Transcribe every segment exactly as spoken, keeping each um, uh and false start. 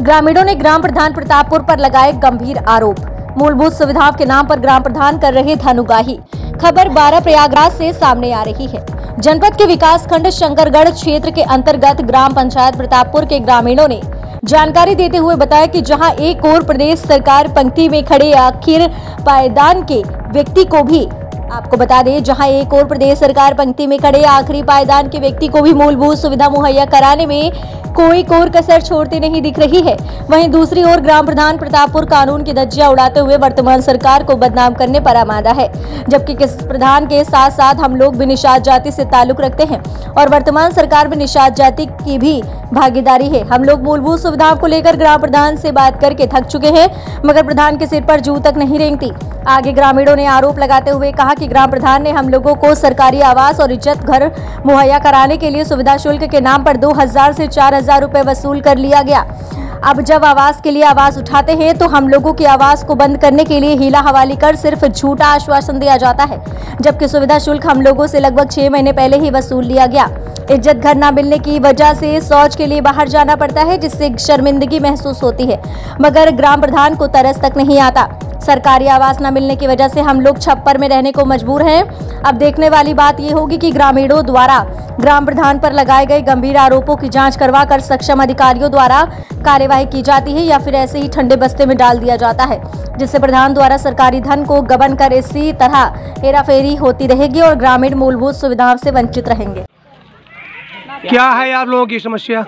ग्रामीणों ने ग्राम प्रधान प्रतापपुर पर लगाए गंभीर आरोप। मूलभूत सुविधाओं के नाम पर ग्राम प्रधान कर रहे धनुगाही। खबर बारह प्रयागराज से सामने आ रही है। जनपद के विकास खंड शंकरगढ़ क्षेत्र के अंतर्गत ग्राम पंचायत प्रतापपुर के ग्रामीणों ने जानकारी देते हुए बताया कि जहां एक ओर प्रदेश सरकार पंक्ति में खड़े आखिर पायदान के व्यक्ति को भी आपको बता दें जहां एक और प्रदेश सरकार पंक्ति में खड़े आखिरी पायदान के व्यक्ति को भी मूलभूत सुविधा मुहैया कराने में कोई कोर कसर छोड़ती नहीं दिख रही है, वहीं दूसरी ओर ग्राम प्रधान प्रतापपुर कानून की धज्जियां उड़ाते हुए वर्तमान सरकार को बदनाम करने पर आमादा है। जबकि किस प्रधान के साथ साथ हम लोग भी निषाद जाति से ताल्लुक रखते हैं और वर्तमान सरकार में निषाद जाति की भी भागीदारी है। हम लोग मूलभूत सुविधाओं को लेकर ग्राम प्रधान से बात करके थक चुके हैं, मगर प्रधान के सिर पर जूं तक नहीं रेंगती। आगे ग्रामीणों ने आरोप लगाते हुए कहा कि ग्राम प्रधान ने हम लोगों को सरकारी आवास और इज्जत घर मुहैया कराने के लिए सुविधा शुल्क के नाम पर दो हजार से चार हजार रुपए वसूल कर लिया गया। अब जब आवास के लिए आवाज उठाते हैं तो हम लोगों की आवाज को बंद करने के लिए हीला हवाली कर सिर्फ झूठा आश्वासन दिया जाता है, जबकि सुविधा शुल्क हम लोगों से लगभग छह महीने पहले ही वसूल लिया गया। इज्जत घर न मिलने की वजह से शौच के लिए बाहर जाना पड़ता है, जिससे शर्मिंदगी महसूस होती है, मगर ग्राम प्रधान को तरस तक नहीं आता। सरकारी आवास न मिलने की वजह से हम लोग छप्पर में रहने को मजबूर हैं। अब देखने वाली बात यह होगी कि ग्रामीणों द्वारा ग्राम प्रधान पर लगाए गए गंभीर आरोपों की जांच करवाकर सक्षम अधिकारियों द्वारा कार्यवाही की जाती है या फिर ऐसे ही ठंडे बस्ते में डाल दिया जाता है, जिससे प्रधान द्वारा सरकारी धन को गबन कर इसी तरह हेराफेरी होती रहेगी और ग्रामीण मूलभूत सुविधाओं से वंचित रहेंगे। क्या है आप लोगों की समस्या?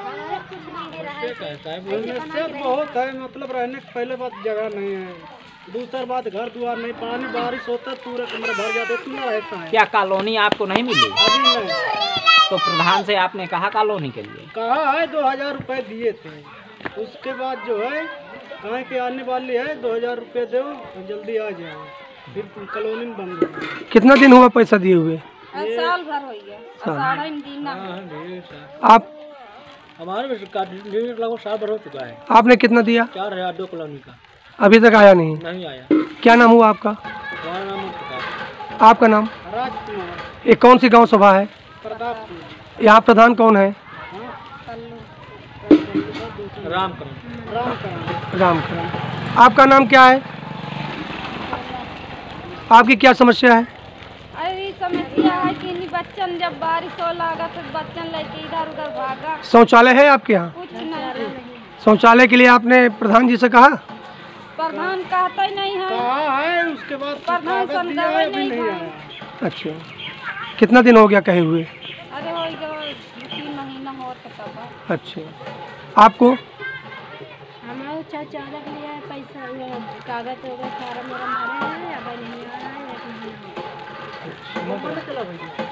बहुत है, मतलब रहने की पहले बात जगह नहीं है, दूसरी बात घर द्वार नहीं, पानी बारिश होता पूरे कमरे भर जाते, इतना रहता है। क्या कॉलोनी आपको नहीं मिली? अभी नहीं। तो प्रधान से आपने कहा कॉलोनी के लिए? कहा है, दो हजार रुपये दिए थे, उसके बाद जो है कहा कि आने वाली है, दो हजार रुपये दो जल्दी आ जाए, फिर कॉलोनी में बंद हो। कितना दिन हुआ पैसा दिए हुए? साल भर हो गया। आप हमारे लगभग साल भर हो चुका है। आपने कितना दिया? चार हजार दो कॉलोनी का। अभी तक आया नहीं? नहीं आया। क्या नाम हुआ आपका? हमारा नाम आपका नाम? राजकुमार। ये कौन सी गांव सभा है? प्रतापपुर। यहाँ प्रधान कौन है? रामकरण। रामकरण। रामकरण। आपका नाम क्या है? आपकी क्या समस्या है? अरे समस्या है कि बच्चन जब बारिश हो लगा तो बच्चन लेके इधर उधर भागा। शौचालय है आपके यहाँ? कुछ नहीं। शौचालय के लिए आपने प्रधान जी से कहा? प्रधान कहता ही नहीं है। कहा है, उसके बाद प्रधान समझावा नहीं है। अच्छा, कितना दिन हो गया कहे हुए? अरे हो गया तीन महीना हो तब। अच्छा, आपको? हमारे चाचा लिया है पैसा, कागज हो गया, फार्म मेरा मारे हैं, अब नहीं आ रहा है।